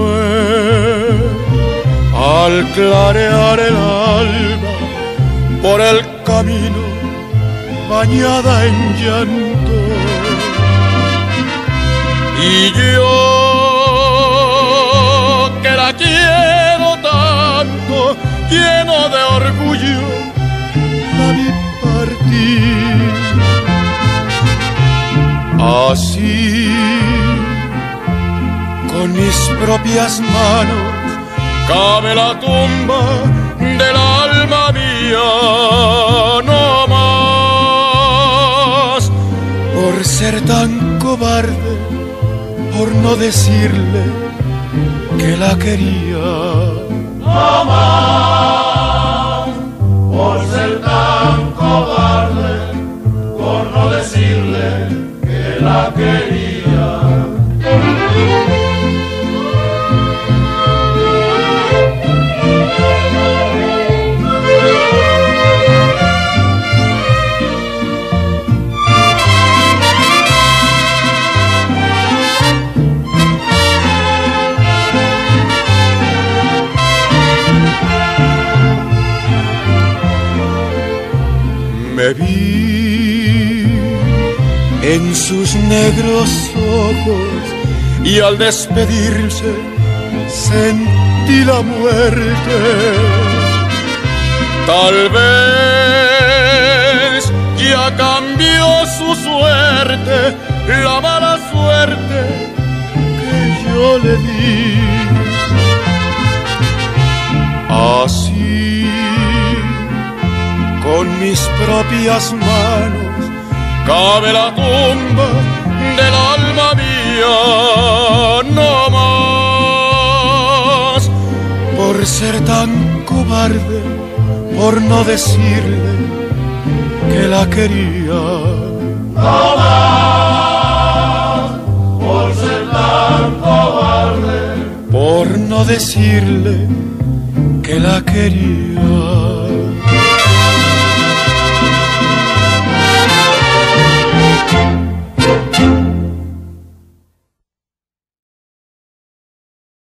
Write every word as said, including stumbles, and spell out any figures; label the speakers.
Speaker 1: fue al clarear el alba por el camino bañada en llanto, y yo que la quiero tanto, lleno de orgullo, la vi partir. Así, con mis propias manos, cabe la tumba del alma mía, no más por ser tan cobarde, por no decirle que la quería.
Speaker 2: No más por ser tan cobarde, por no decirle que la quería.
Speaker 1: Me vi en sus negros ojos y al despedirse sentí la muerte. Tal vez ya cambió su suerte, la mala suerte que yo le di. Así, con mis propias manos, cabe la tumba del alma mía, no más por ser tan cobarde, por no decirle que la quería.
Speaker 2: No más por ser tan cobarde,
Speaker 1: por no decirle que la quería.